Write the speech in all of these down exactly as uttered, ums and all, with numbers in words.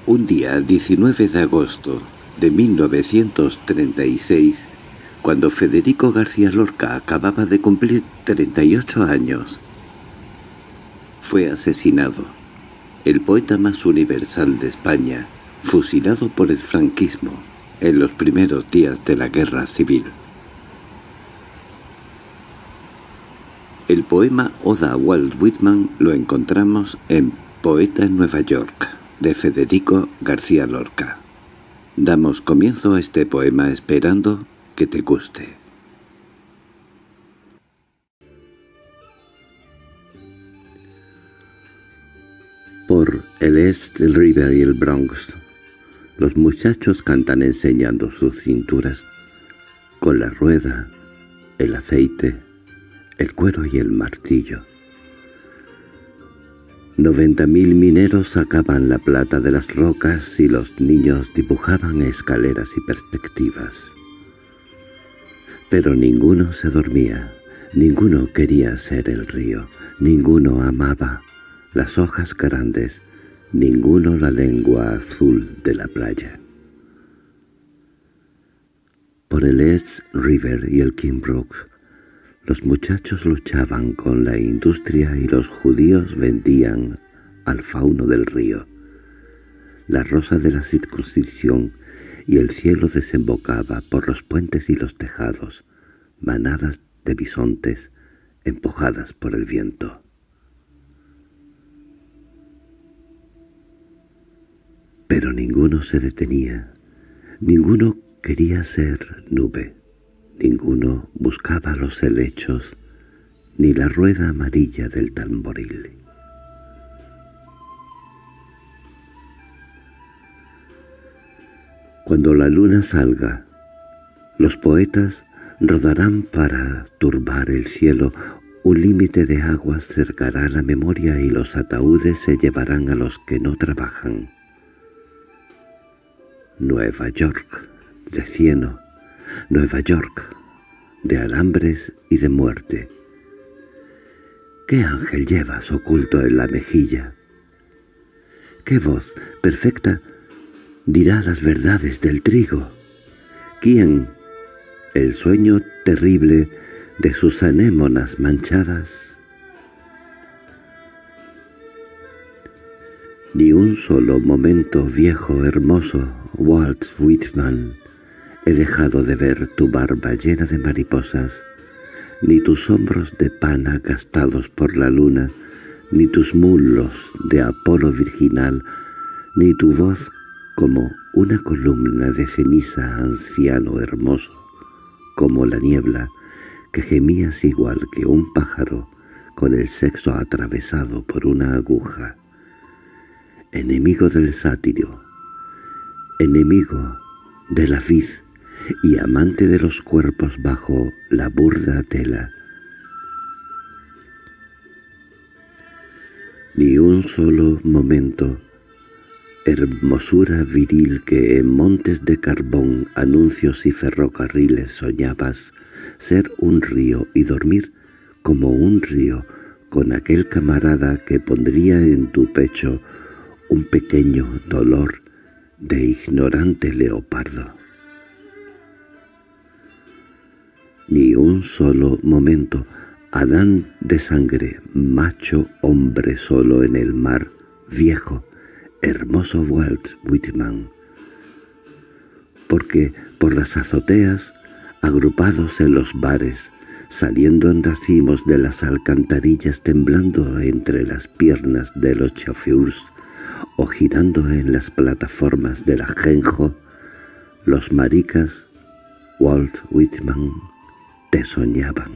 Un día diecinueve de agosto de mil novecientos treinta y seis, cuando Federico García Lorca acababa de cumplir treinta y ocho años, fue asesinado, el poeta más universal de España, fusilado por el franquismo en los primeros días de la Guerra Civil. El poema Oda a Walt Whitman lo encontramos en Poeta en Nueva York, de Federico García Lorca. Damos comienzo a este poema esperando que te guste. Por el East River y el Bronx, los muchachos cantan enseñando sus cinturas, con la rueda, el aceite, el cuero y el martillo. Noventa mil mineros sacaban la plata de las rocas y los niños dibujaban escaleras y perspectivas. Pero ninguno se dormía, ninguno quería ser el río, ninguno amaba las hojas grandes, ninguno la lengua azul de la playa. Por el East River y el King Brook, los muchachos luchaban con la industria y los judíos vendían al fauno del río. La rosa de la circuncisión y el cielo desembocaba por los puentes y los tejados, manadas de bisontes empujadas por el viento. Pero ninguno se detenía, ninguno quería ser nube. Ninguno buscaba los helechos, ni la rueda amarilla del tamboril. Cuando la luna salga, los poetas rodarán para turbar el cielo, un límite de aguas cercará la memoria y los ataúdes se llevarán a los que no trabajan. Nueva York, de cieno, Nueva York, de alambres y de muerte. ¿Qué ángel llevas oculto en la mejilla? ¿Qué voz perfecta dirá las verdades del trigo? ¿Quién, el sueño terrible de sus anémonas manchadas? Ni un solo momento, viejo, hermoso Walt Whitman, he dejado de ver tu barba llena de mariposas, ni tus hombros de pana gastados por la luna, ni tus muslos de Apolo virginal, ni tu voz como una columna de ceniza, anciano hermoso, como la niebla, que gemías igual que un pájaro con el sexo atravesado por una aguja. Enemigo del sátiro, enemigo de la vid, y amante de los cuerpos bajo la burda tela. Ni un solo momento, hermosura viril que en montes de carbón, anuncios y ferrocarriles soñabas ser un río y dormir como un río con aquel camarada que pondría en tu pecho un pequeño dolor de ignorante leopardo. Ni un solo momento, Adán de sangre, macho hombre solo en el mar, viejo, hermoso Walt Whitman. Porque por las azoteas, agrupados en los bares, saliendo en racimos de las alcantarillas, temblando entre las piernas de los chauffeurs, o girando en las plataformas del ajenjo, los maricas Walt Whitman te soñaban.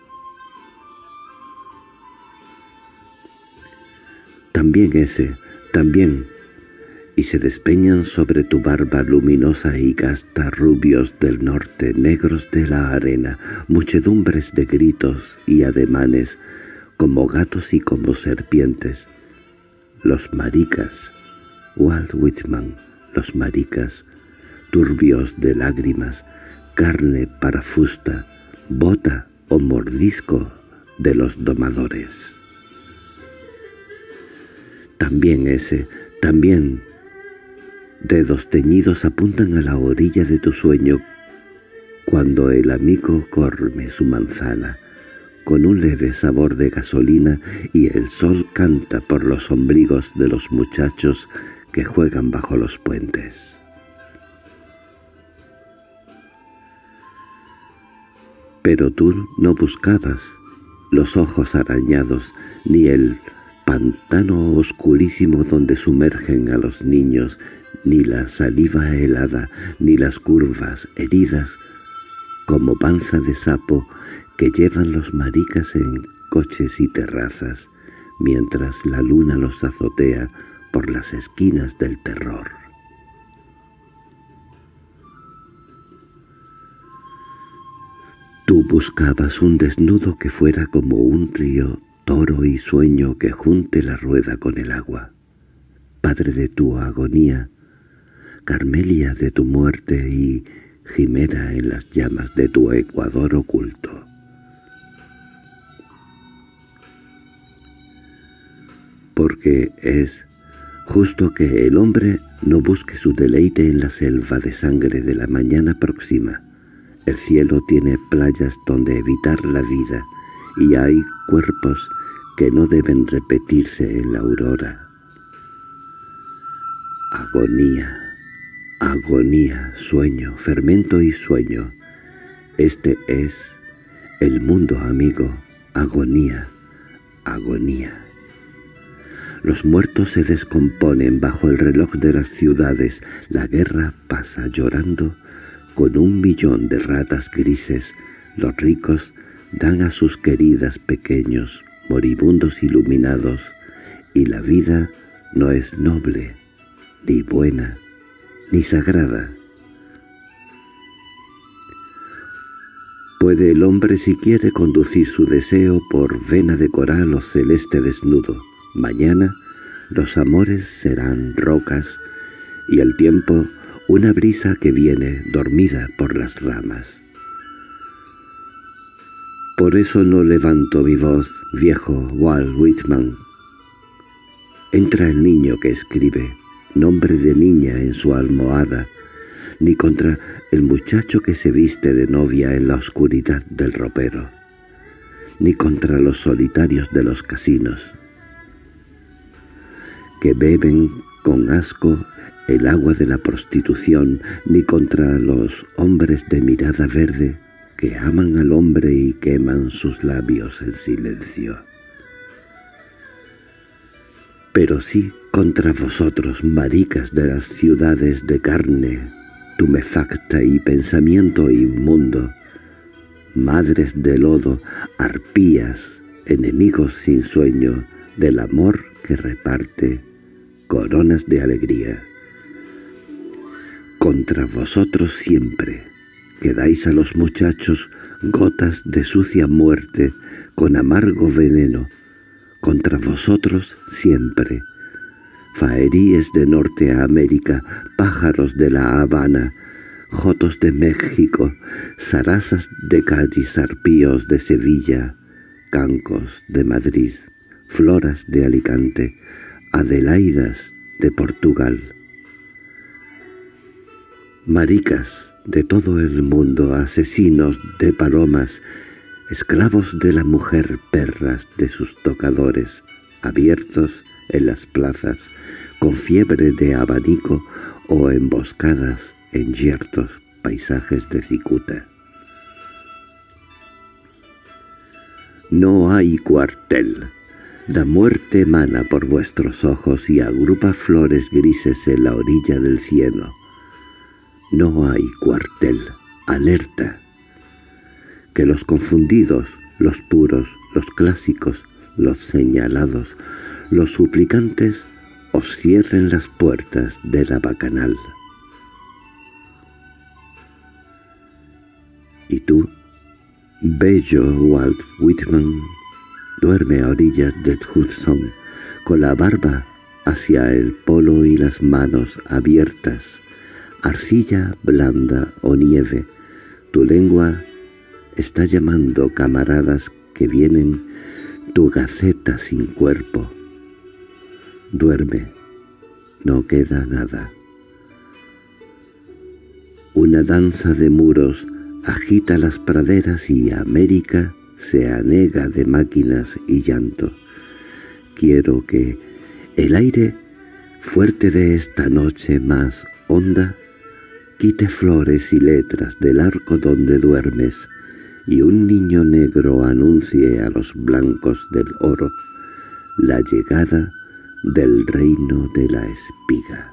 También ese, también, y se despeñan sobre tu barba luminosa y gasta rubios del norte, negros de la arena, muchedumbres de gritos y ademanes, como gatos y como serpientes. Los maricas, Walt Whitman, los maricas, turbios de lágrimas, carne para fusta, bota o mordisco de los domadores. También ese, también, Dedos teñidos apuntan a la orilla de tu sueño cuando el amigo come su manzana, con un leve sabor de gasolina, y el sol canta por los ombligos de los muchachos que juegan bajo los puentes. Pero tú no buscabas los ojos arañados, ni el pantano oscurísimo donde sumergen a los niños, ni la saliva helada, ni las curvas heridas como panza de sapo que llevan los maricas en coches y terrazas, mientras la luna los azotea por las esquinas del terror. Tú buscabas un desnudo que fuera como un río, toro y sueño que junte la rueda con el agua. Padre de tu agonía, Carmelia de tu muerte y Jimera en las llamas de tu ecuador oculto. Porque es justo que el hombre no busque su deleite en la selva de sangre de la mañana próxima. El cielo tiene playas donde evitar la vida, y hay cuerpos que no deben repetirse en la aurora. Agonía, agonía, sueño, fermento y sueño. Este es el mundo, amigo. Agonía, agonía. Los muertos se descomponen bajo el reloj de las ciudades. La guerra pasa llorando con un millón de ratas grises. Los ricos dan a sus queridas pequeños, moribundos iluminados, y la vida no es noble, ni buena, ni sagrada. Puede el hombre, si quiere, conducir su deseo por vena de coral o celeste desnudo. Mañana los amores serán rocas, y el tiempo una brisa que viene dormida por las ramas. Por eso no levanto mi voz, viejo Walt Whitman. Entra el niño que escribe, nombre de niña en su almohada, ni contra el muchacho que se viste de novia en la oscuridad del ropero, ni contra los solitarios de los casinos, que beben con asco el agua de la prostitución, ni contra los hombres de mirada verde que aman al hombre y queman sus labios en silencio. Pero sí contra vosotros, maricas de las ciudades de carne, tumefacta y pensamiento inmundo, madres de lodo, arpías, enemigos sin sueño del amor que reparte coronas de alegría. Contra vosotros siempre, que dais a los muchachos gotas de sucia muerte con amargo veneno, contra vosotros siempre, faeríes de Norte a América, pájaros de La Habana, jotos de México, sarasas de Cádiz, arpíos de Sevilla, cancos de Madrid, floras de Alicante, adelaidas de Portugal. Maricas de todo el mundo, asesinos de palomas, esclavos de la mujer, perras de sus tocadores, abiertos en las plazas, con fiebre de abanico o emboscadas en yertos paisajes de cicuta. No hay cuartel. La muerte emana por vuestros ojos y agrupa flores grises en la orilla del cielo. No hay cuartel. Alerta. Que los confundidos, los puros, los clásicos, los señalados, los suplicantes os cierren las puertas de la bacanal. Y tú, bello Walt Whitman, duerme a orillas del Hudson, con la barba hacia el polo y las manos abiertas, arcilla blanda o nieve. Tu lengua está llamando camaradas que vienen, tu gaceta sin cuerpo. Duerme, no queda nada. Una danza de muros agita las praderas y América se anega de máquinas y llanto. Quiero que el aire fuerte de esta noche más honda quite flores y letras del arco donde duermes, y un niño negro anuncie a los blancos del oro la llegada del reino de la espiga.